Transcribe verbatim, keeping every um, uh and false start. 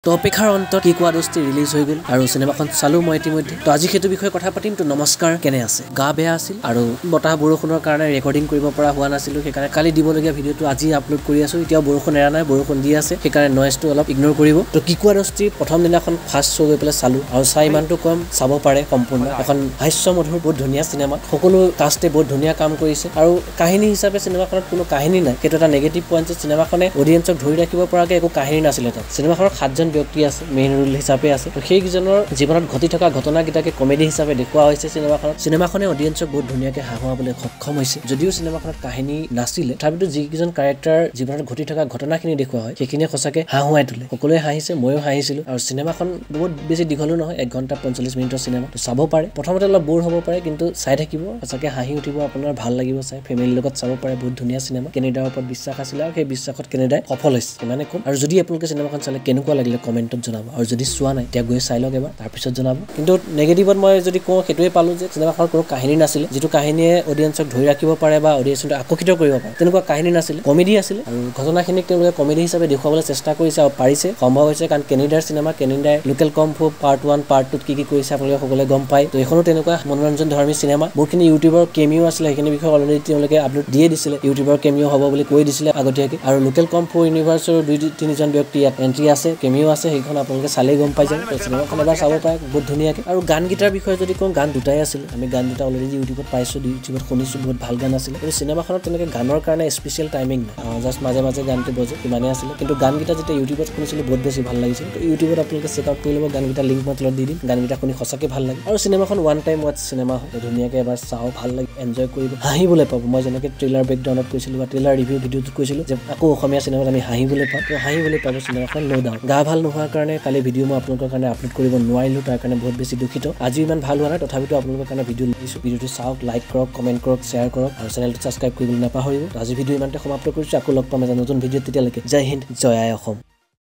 তো অপেক্ষাৰ অন্তত কি কোৱা দোস্তি ৰিলিজ হৈ গ'ল আৰু সিনেমাখন চালো মই ইতিমধ্যে তো আজি সেইটো বিষয়ে কথা পাতিম তো নমস্কাৰ কেনে আছে গা বেয়া আছিল আৰু বতাহ বৰষুণৰ কাৰণে ৰেকৰ্ডিং কৰিব পৰা হোৱা নাছিল সেইকাৰণে কালি দিবলগীয়া ভিডিওটো আজি আপলোড কৰি আছো এতিয়া বৰষুণ এৰা নাই বৰষুণ দি আছে সেইকাৰণে নয়েজটো অলপ ইগনোৰ কৰিব তো কি কোৱা দোস্তি প্ৰথম দিনাখন ফাৰ্ষ্ট শ্ব' গৈ পেলাই চালো আৰু চাই ইমানটো কম চাব পাৰে সম্পূৰ্ণ এখন হাস্যমধুৰ বহুত ধুনীয়া সিনেমা সকলো কাষ্টে বহুত ধুনীয়া কাম কৰিছে আৰু কাহিনী হিচাপে সিনেমাখনত কোনো কাহিনী নাই সেইটো এটা নেগেটিভ পইণ্ট যে সিনেমাখনে অডিয়েন্সক ধৰি ৰাখিব পৰাকৈ একো কাহিনী নাছিল তাত সিনেমাখনৰ সাতজন ব্যক্তি আছে মেইন ৰোল হিচাপে আছে তো সেই কিজনৰ জীৱনত ঘটি থকা ঘটনাকেইটাকে কমেডি হিচাপে দেখুওৱা হৈছে সিনেমাখনত সিনেমাখনে অডিয়েন্সক বহুত ধুনীয়াকৈ হাঁহুৱাবলৈ সক্ষম হৈছে যদিও সিনেমাখনত কাহিনী নাছিলে তথাপিতো যিকেইজন কেৰেক্টাৰ জীৱনত ঘটি থকা ঘটনাখিনি দেখুওৱা হয় সেইখিনিয়ে সঁচাকৈ হাঁহুৱাই তোলে সকলোৱে হাঁহিছে ময়ো হাঁহিছিলোঁ আৰু সিনেমাখন বহুত বেছি দীঘলো নহয় এক ঘণ্টা পঞ্চল্লিছ মিনিটৰ সিনেমা তো চাব পাৰে প্ৰথমতে অলপ বৰ হ'ব পাৰে কিন্তু চাই থাকিব সঁচাকৈ হাঁহি উঠিব আপোনাৰ ভাল লাগিব চাই ফেমিলিৰ লগত চাব পাৰে বহুত ধুনীয়া সিনেমা কেনেডাৰ ওপৰত বিশ্বাস আছিলে আৰু সেই বিশ্বাসত কেনেডাই সফল হৈছে ইমানে কম আৰু যদি আপোনালোকে সিনেমাখন চালে কেনেকুৱা লাগিলে কমেণ্টত জনাব আৰু যদি চোৱা নাই তেতিয়া গৈ চাই লওক এবাৰ তাৰপিছত জনাব কিন্তু নেগেটিভত মই যদি কওঁ সেইটোৱে পালোঁ যে সিনেমাখনৰ কোনো কাহিনী নাছিলে যিটো কাহিনীয়ে অডিয়েন্সক ধৰি ৰাখিব পাৰে বা অডিয়েন্সক আকৰ্ষিত কৰিব পাৰে তেনেকুৱা কাহিনী নাছিলে কমেডি আছিলে আৰু ঘটনাখিনিক তেওঁলোকে কমেডি হিচাপে দেখুৱাবলৈ চেষ্টা কৰিছে আৰু পাৰিছে সম্ভৱ হৈছে কাৰণ কেনেডাৰ চিনেমা কেনেডাৰ লোকেল কম্ফু পাৰ্ট ওৱান পাৰ্ট টুত কি কি কৰিছে আপোনালোকে সকলোৱে গম পায় তো এইখনো তেনেকুৱা মনোৰঞ্জন ধৰ্মী চিনেমা বহুতখিনি ইউটিউবৰ কেমিও আছিলে সেইখিনি বিষয়ে অলৰেডি তেওঁলোকে আপলোড দিয়ে দিছিলে ইউটিউবৰ কেমিও হ'ব বুলি কৈ দিছিলে আগতীয়াকৈ আৰু লোকেল কম্ফু ইউনিভাৰ্ছৰ দুই তিনিজন ব্যক্তি ইয়াত এণ্ট্ৰি আছে কেমিও আছে সেইখন আপোনালোকে চালেই গম পাই যায় তো চিনেমাখন এবাৰ চাব পাৰে বহুত ধুনীয়াকৈ আৰু গানকেইটাৰ বিষয়ে যদি কওঁ গান দুটাই আছিল আমি গান দুটা অলৰেডি ইউটিউবত পাইছোঁ ইউটিউবত শুনিছোঁ বহুত ভাল গান আছিলে কিন্তু চিনেমাখনত তেনেকৈ গানৰ কাৰণে স্পেচিয়েল টাইমিং নাই জাষ্ট মাজে মাজে গানটো বজে ইমানেই আছিলে কিন্তু গানকেইটা যেতিয়া ইউটিউবত শুনিছিলোঁ বহুত বেছি ভাল লাগিছিল তো ইউটিউবত আপোনালোকে চেক আউট কৰি ল'ব গানকেইটা লিংক মই তলত দি দিম গানকেইটা শুনি সঁচাকৈ ভাল লাগে আৰু চিনেমাখন ওৱান টাইম ৱাচ চিনেমা হয় ধুনীয়াকৈ এবাৰ চাওঁ ভাল লাগে এনজয় কৰিব হাঁহিবলৈ পাব মই যেনেকৈ ট্ৰেইলাৰ বেকগ্ৰাউণ্ডত কৈছিলোঁ বা ট্ৰেইলাৰ ৰিভিউ ভিডিঅ'টোত কৈছিলোঁ যে আকৌ অসমীয়া চিনেমাত আমি হাঁহিবলৈ পাওঁ তো হাঁহিবলৈ পাব চিনেমাখন ন' ডাউট গা ভাল নোহোৱাৰ কাৰণে কালি ভিডিঅ' মই আপোনালোকৰ কাৰণে আপলোড কৰিব নোৱাৰিলোঁ তাৰ কাৰণে বহুত বেছি দুখিত আজিও ইমান ভাল হোৱা নাই তথাপিতো আপোনালোকৰ কাৰণে ভিডিঅ' লৈছোঁ ভিডিঅ'টো চাওক লাইক কৰক কমেণ্ট কৰক শ্বেয়াৰ কৰক আৰু চেনেলটো ছাবস্ক্ৰাইব কৰিবলৈ নাপাহৰিব আজি ভিডিঅ' ইমানতে সমাপ্ত কৰিছোঁ আকৌ লগ পাম এটা নতুন ভিডিঅ'ত তেতিয়ালৈকে জয় হিন্দ জয় আই অসম।